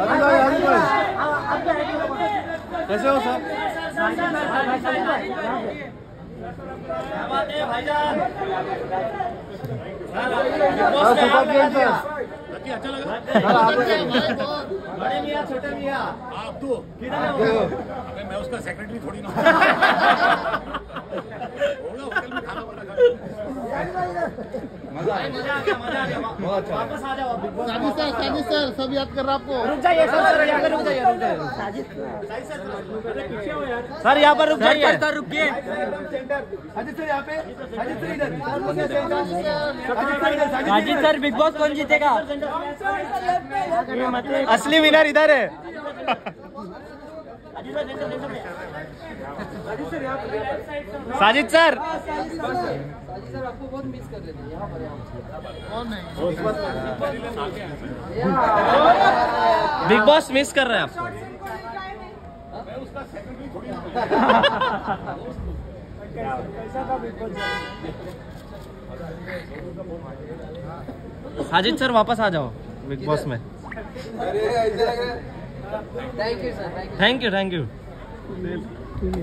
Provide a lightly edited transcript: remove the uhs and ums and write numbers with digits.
कैसे हो सर? क्या बात है भाईजान? अच्छा लगा बड़े मियाँ छोटे मियाँ आप तो किधर है वो? अबे मैं उसका सेक्रेटरी थोड़ी ना होगा होटल में खाना वाला मजा आ गया बहुत अच्छा। वापस आ जाओ साजिद सर सब याद कर रहा आपको। रुक जाइए सर यहाँ पे रुक जाइए सर यहाँ पर रुक जाइए सर रुकिए। अजित सर यहाँ पे अजित सर इधर साजिद सर बिग बॉस कौन जीतेगा? असली विनर इधर है। साजिद सर आपको बहुत मिस कर रहे थे यहाँ पर। बिग बॉस मिस कर रहे हैं आपको। साजिद सर वापस आ जाओ बिग बॉस में। Thank you sir. Thank you.